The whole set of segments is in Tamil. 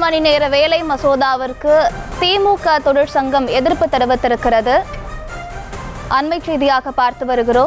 மணி நேர வேலை மசோதாவிற்கு திமுக தொழிற்சங்கம் எதிர்ப்பு தெரிவித்திருக்கிறது. அண்மை செய்தியாக பார்த்து வருகிறோம்.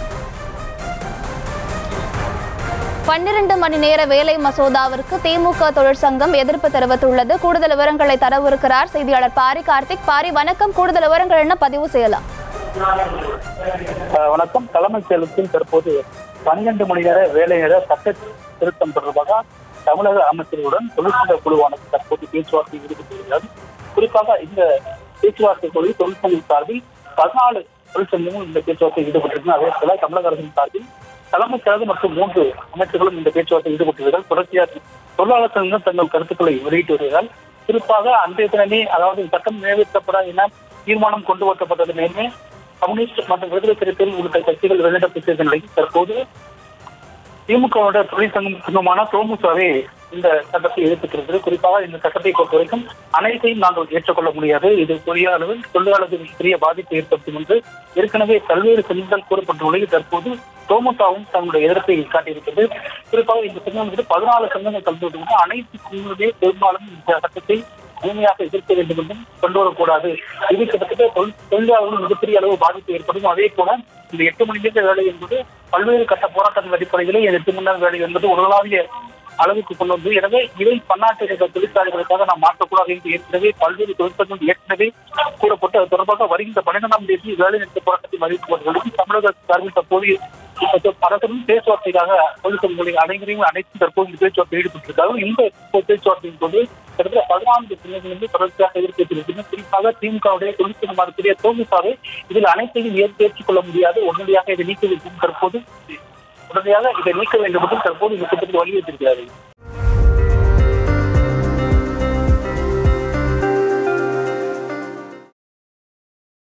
12 மணி நேர வேலை மசோதாவிற்கு திமுக தொழிற்சங்கம் எதிர்ப்பு தெரிவித்துள்ளது. கூடுதல் விவரங்களை தரவிருக்கிறார் செய்தியாளர் பாரி கார்த்திக். பாரி, வணக்கம். கூடுதல் விவரங்கள் என்ன பதிவு செய்யலாம்? வணக்கம். தலைமைச் செயலகத்தில் தற்போது 12 மணி நேர வேலை நேர சட்ட திருத்தம் தொடர்பாக தமிழக அமைச்சர்களுடன் தொழிற்சங்க குழுவானது தற்போது பேச்சுவார்த்தை ஈடுபட்டுள்ளது. குறிப்பாக இந்த பேச்சுவார்த்தை குழு தொழிற்சங்கம் சார்பில் 14 தொழிற்சங்கமும் இந்த பேச்சுவார்த்தையில் ஈடுபட்டிருக்கிறது. அதே போல தமிழக அரசின் சார்பில் தலைமைச் செயலகம் மற்றும் 3 அமைச்சர்களும் இந்த பேச்சுவார்த்தையில் ஈடுபட்டுள்ளதால் தொடர்ச்சியாக தொழிலாளர் சங்கங்கள் தங்கள் கருத்துக்களை வெளியிட்டு வருவதால் குறிப்பாக அன்றைய தினமே, அதாவது சட்டம் நிறைவேற்றப்பட என தீர்மானம் கொண்டு வரப்பட்டதுமே கம்யூனிஸ்ட் மற்றும் விடுதலை சிறுத்தைகள் உள்ளிட்ட கட்சிகள் வெளியிடப்பட்ட நிலையில் தற்போது திமுக தொழிற்சங்கமான தோமுசாவே இந்த சட்டத்தை எதிர்த்திருக்கிறது. குறிப்பாக இந்த சட்டத்தை பொறுத்த வரைக்கும் அனைத்தையும் நாங்கள் ஏற்றுக்கொள்ள முடியாது, இது பெரிய அளவில் தொழிலாளர்களுக்கு பெரிய பாதிப்பை ஏற்படுத்தும் என்று ஏற்கனவே பல்வேறு சங்கங்கள் கூறப்பட்ட நிலையில் தற்போது தோமுசாவும் தங்களுடைய எதிர்ப்பை காட்டியிருக்கிறது. குறிப்பாக இந்த சங்கம் 14 சங்கங்கள் கலந்து கொண்டு அனைத்து சங்கங்களுமே பெரும்பாலும் இந்த சட்டத்தை முழுமையாக எதிர்க்க வேண்டும் என்றும் கொண்டு வரக்கூடாது. இது கிட்டத்தட்ட தொழிலாளர்கள் மிகப்பெரிய அளவு பாதிப்பு ஏற்படும். அதே போல இந்த 8 மணி நேர வேலை என்பது பல்வேறு கட்ட போராட்டங்கள் அடிப்படையிலே 8 மணி நேர வேலை என்பது உலகளாவிய அளவுக்கு கொண்டு வந்து, எனவே இதை பன்னாட்டு தொழிற்சாலைகளுக்காக நாம் மாற்றக்கூடாது என்று ஏற்கனவே பல்வேறு தொழிற்சங்கங்கள் ஏற்கனவே கூறப்பட்டு அது தொடர்பாக வருகின்ற 12ஆம் தேதி வேலை நிறுத்த போராட்டத்தை அறிவிக்கப்பட்டுள்ளது. தமிழக சார்பில் தற்போது அரசும் பேச்சுவார்த்தைக்காக தொழிற்சங்கங்களின் அனைவரையும் அனைத்தும் தற்போது இந்த பேச்சுவார்த்தை ஈடுபட்டிருக்காங்க. இந்த பேச்சுவார்த்தையின் போது கிட்டத்தட்ட 14 சின்னங்களிலிருந்து தொடர்ச்சியாக எதிர்ப்பு. குறிப்பாக திமுகவுடைய தொழிற்சங்கமாக இருக்கக்கூடிய தோமுசாவை இதில் அனைத்தையும் ஏற்றுக்கொள்ள முடியாது, உடனடியாக இதை நீக்க வேண்டும், தற்போது உடனடியாக இதை நீக்க வேண்டும் என்று தற்போது இந்த கூட்டத்தில் வலியுறுத்தியிருக்கிறார்கள்.